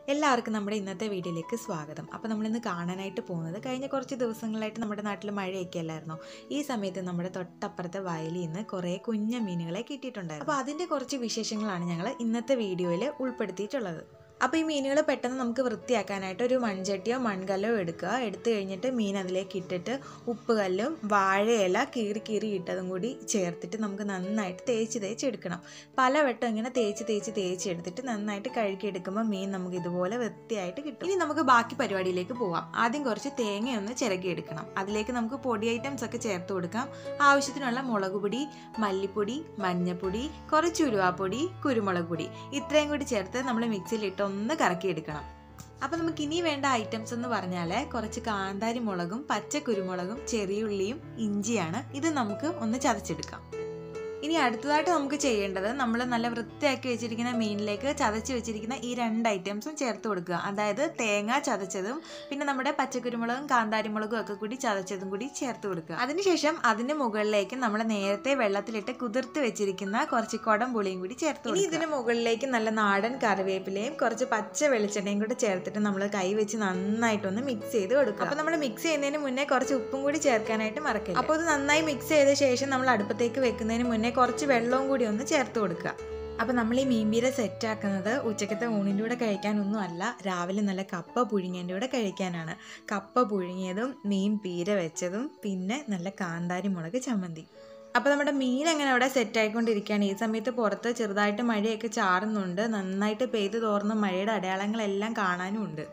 എല്ലാവർക്കും നമ്മുടെ ഇന്നത്തെ വീഡിയോയിലേക്ക് സ്വാഗതം. അപ്പോൾ നമ്മളിന്ന് കാണാനായിട്ട് പോകുന്നത് കഴിഞ്ഞ കുറച്ച് ദിവസങ്ങളായിട്ട് നമ്മുടെ നാട്ടിൽ മഴയൊക്കെ അല്ലായിരുന്നോ. ഈ സമയത്ത് നമ്മുടെ തൊട്ടപ്പുറത്തെ വയലിൽ നിന്ന് കുറേ കുഞ്ഞു മീനുകളെ കിട്ടിയിട്ടുണ്ടായിരുന്നു. അപ്പോൾ അതിൻ്റെ കുറച്ച് വിശേഷങ്ങളാണ് ഞങ്ങൾ ഇന്നത്തെ വീഡിയോയിൽ ഉൾപ്പെടുത്തിയിട്ടുള്ളത്. അപ്പോൾ ഈ മീനുകൾ പെട്ടെന്ന് നമുക്ക് വൃത്തിയാക്കാനായിട്ട് ഒരു മൺചട്ടിയോ മൺകല്ലോ എടുത്ത് കഴിഞ്ഞിട്ട് മീൻ അതിലേക്ക് ഇട്ടിട്ട് ഉപ്പുകല്ലും വാഴയില കീറി ഇട്ടതും കൂടി ചേർത്തിട്ട് നമുക്ക് നന്നായിട്ട് തേച്ചെടുക്കണം. പലവട്ടം ഇങ്ങനെ തേച്ചെടുത്തിട്ട് നന്നായിട്ട് കഴുകിയെടുക്കുമ്പോൾ മീൻ നമുക്ക് ഇതുപോലെ വൃത്തിയായിട്ട് കിട്ടും. ഇനി നമുക്ക് ബാക്കി പരിപാടിയിലേക്ക് പോവാം. ആദ്യം കുറച്ച് തേങ്ങയൊന്ന് ചിരകിയെടുക്കണം. അതിലേക്ക് നമുക്ക് പൊടി ഐറ്റംസ് ഒക്കെ ചേർത്ത് കൊടുക്കാം. ആവശ്യത്തിനുള്ള മുളക് പൊടി, മല്ലിപ്പൊടി, മഞ്ഞൾപ്പൊടി, കുറച്ച് ഉലുവാപ്പൊടി, കുരുമുളക് പൊടി ഇത്രയും കൂടി ചേർത്ത് നമ്മൾ മിക്സിയിലിട്ട് ഒന്ന് കറക്കിയെടുക്കണം. അപ്പോൾ നമുക്ക് ഇനി വേണ്ട ഐറ്റംസ് എന്ന് പറഞ്ഞാൽ കുറച്ച് കാന്താരി മുളകും പച്ച കുരുമുളകും ചെറിയുള്ളിയും ഇഞ്ചിയാണ്. ഇത് നമുക്ക് ഒന്ന് ചതച്ചെടുക്കാം. ഇനി അടുത്തതായിട്ട് നമുക്ക് ചെയ്യേണ്ടത് നമ്മൾ നല്ല വൃത്തിയാക്കി വെച്ചിരിക്കുന്ന മീനിലേക്ക് ചതച്ച് വെച്ചിരിക്കുന്ന ഈ രണ്ട് ഐറ്റംസും ചേർത്ത് കൊടുക്കുക. അതായത് തേങ്ങ ചതച്ചതും പിന്നെ നമ്മുടെ പച്ചക്കുരുമുളകും കാന്താരിമുളകും ഒക്കെ കൂടി ചതച്ചതും കൂടി ചേർത്ത് കൊടുക്കുക. അതിനുശേഷം അതിന് മുകളിലേക്ക് നമ്മൾ നേരത്തെ വെള്ളത്തിലിട്ട് കുതിർത്ത് വെച്ചിരിക്കുന്ന കുറച്ച് കുടംപുളിയും കൂടി ചേർത്ത് കൊടുക്കുക. ഇനി ഇതിന് മുകളിലേക്ക് നല്ല നാടൻ കറിവേപ്പിലയും കുറച്ച് പച്ച വെളിച്ചെണ്ണയും കൂടി ചേർത്തിട്ട് നമ്മൾ കൈ വെച്ച് നന്നായിട്ടൊന്ന് മിക്സ് ചെയ്ത് കൊടുക്കുക. അപ്പോൾ നമ്മൾ മിക്സ് ചെയ്യുന്നതിന് മുന്നേ കുറച്ച് ഉപ്പും കൂടി ചേർക്കാനായിട്ട് മറക്കരുത്. അപ്പോൾ ഇത് നന്നായി മിക്സ് ചെയ്ത ശേഷം നമ്മൾ അടുപ്പത്തേക്ക് വെക്കുന്നതിന് മുന്നേ കുറച്ച് വെള്ളവും കൂടി ഒന്ന് ചേർത്ത് കൊടുക്കുക. അപ്പോൾ നമ്മൾ ഈ മീൻപീര സെറ്റാക്കുന്നത് ഉച്ചക്കത്തെ ഊണിൻ്റെ കൂടെ കഴിക്കാനൊന്നും അല്ല, രാവിലെ നല്ല കപ്പ പുഴുങ്ങിയതിൻ്റെ കൂടെ കഴിക്കാനാണ്. കപ്പ പുഴുങ്ങിയതും മീൻ പീര വെച്ചതും പിന്നെ നല്ല കാന്താരി മുളക് ചമ്മന്തി. അപ്പോൾ നമ്മുടെ മീൻ അങ്ങനെ അവിടെ സെറ്റായിക്കൊണ്ടിരിക്കുകയാണ്. ഈ സമയത്ത് പുറത്ത് ചെറുതായിട്ട് മഴയൊക്കെ ചാറുന്നുണ്ട്. നന്നായിട്ട് പെയ്ത് തോർന്ന മഴയുടെ അടയാളങ്ങളെല്ലാം കാണാനും ഉണ്ട്.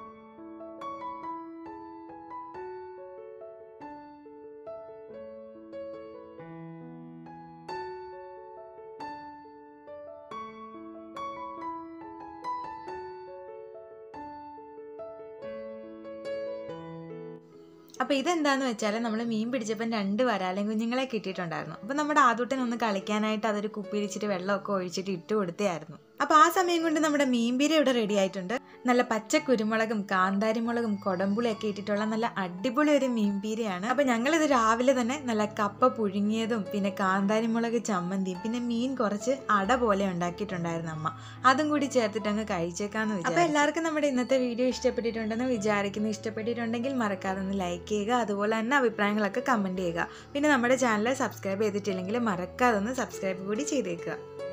അപ്പോൾ ഇതെന്താണെന്ന് വെച്ചാൽ നമ്മൾ മീൻ പിടിച്ചപ്പം 2 വരാലും കുഞ്ഞുങ്ങളെ കിട്ടിയിട്ടുണ്ടായിരുന്നു. അപ്പോൾ നമ്മുടെ ആദൂട്ടനൊന്ന് കളിക്കാനായിട്ട് അതൊരു കുപ്പിയിലിച്ചിട്ട് വെള്ളമൊക്കെ ഒഴിച്ചിട്ട് ഇട്ട് കൊടുത്തായിരുന്നു. അപ്പോൾ ആ സമയം കൊണ്ട് നമ്മുടെ മീൻപീര ഇവിടെ റെഡി ആയിട്ടുണ്ട്. നല്ല പച്ച കുരുമുളകും കാന്താരിമുളകും കൊടമ്പുളിയൊക്കെ ഇട്ടിട്ടുള്ള നല്ല അടിപൊളി ഒരു മീൻപീരയാണ്. അപ്പോൾ ഞങ്ങളിത് രാവിലെ തന്നെ നല്ല കപ്പ പുഴുങ്ങിയതും പിന്നെ കാന്താരിമുളക് ചമ്മന്തിയും പിന്നെ മീൻ കുറച്ച് അട പോലെ ഉണ്ടാക്കിയിട്ടുണ്ടായിരുന്നു അമ്മ. അതും കൂടി ചേർത്തിട്ട് അങ്ങ് കഴിച്ചേക്കാന്ന് വിചാരിച്ചു. അപ്പോൾ എല്ലാവർക്കും നമ്മുടെ ഇന്നത്തെ വീഡിയോ ഇഷ്ടപ്പെട്ടിട്ടുണ്ടെന്ന് വിചാരിക്കുന്നു. ഇഷ്ടപ്പെട്ടിട്ടുണ്ടെങ്കിൽ മറക്കാതെ ഒന്ന് ലൈക്ക് ചെയ്യുക. അതുപോലെ തന്നെ അഭിപ്രായങ്ങളൊക്കെ കമൻറ്റ് ചെയ്യുക. പിന്നെ നമ്മുടെ ചാനൽ സബ്സ്ക്രൈബ് ചെയ്തിട്ടില്ലെങ്കിൽ മറക്കാതെ ഒന്ന് സബ്സ്ക്രൈബ് കൂടി ചെയ്തേക്കുക.